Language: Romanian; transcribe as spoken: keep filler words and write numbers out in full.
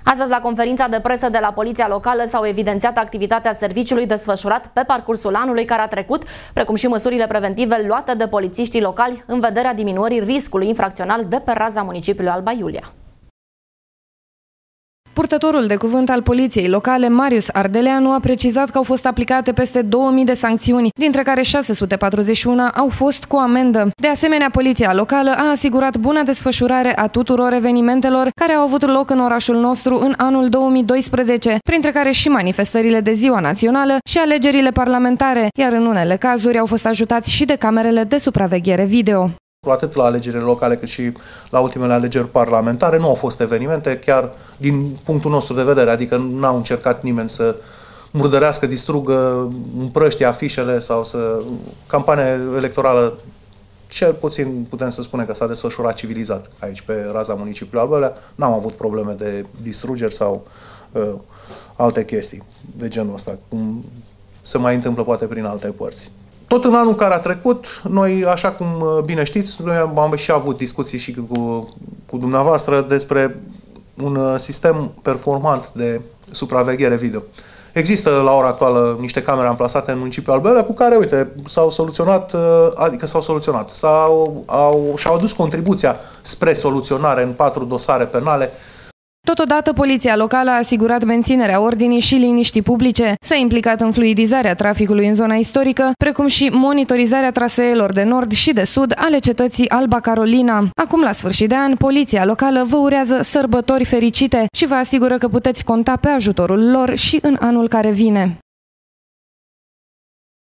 Astăzi, la conferința de presă de la Poliția Locală, s-au evidențiat activitatea serviciului desfășurat pe parcursul anului care a trecut, precum și măsurile preventive luate de polițiștii locali în vederea diminuării riscului infracțional de pe raza municipiului Alba Iulia. Purtătorul de cuvânt al Poliției Locale, Marius Ardeleanu, a precizat că au fost aplicate peste două mii de sancțiuni, dintre care șase sute patruzeci și unu au fost cu amendă. De asemenea, Poliția Locală a asigurat buna desfășurare a tuturor evenimentelor care au avut loc în orașul nostru în anul două mii doisprezece, printre care și manifestările de Ziua Națională și alegerile parlamentare, iar în unele cazuri au fost ajutați și de camerele de supraveghere video. Atât la alegerile locale cât și la ultimele alegeri parlamentare nu au fost evenimente, chiar din punctul nostru de vedere, adică n-au încercat nimeni să murdărească, distrugă, împrăștie afișele sau să... Campania electorală, cel puțin putem să spunem că s-a desfășurat civilizat aici pe raza municipiului Alba Iulia. N-am avut probleme de distrugeri sau uh, alte chestii de genul ăsta, cum se mai întâmplă poate prin alte părți. Tot în anul care a trecut, noi, așa cum bine știți, noi am și avut discuții și cu, cu dumneavoastră despre un sistem performant de supraveghere video. Există la ora actuală niște camere amplasate în municipiul Alba Iulia cu care, uite, s-au soluționat, adică s-au soluționat, s-au, au, și-au adus contribuția spre soluționare în patru dosare penale. Totodată, Poliția Locală a asigurat menținerea ordinii și liniștii publice, s-a implicat în fluidizarea traficului în zona istorică, precum și monitorizarea traseelor de nord și de sud ale cetății Alba Carolina. Acum, la sfârșit de an, Poliția Locală vă urează sărbători fericite și vă asigură că puteți conta pe ajutorul lor și în anul care vine.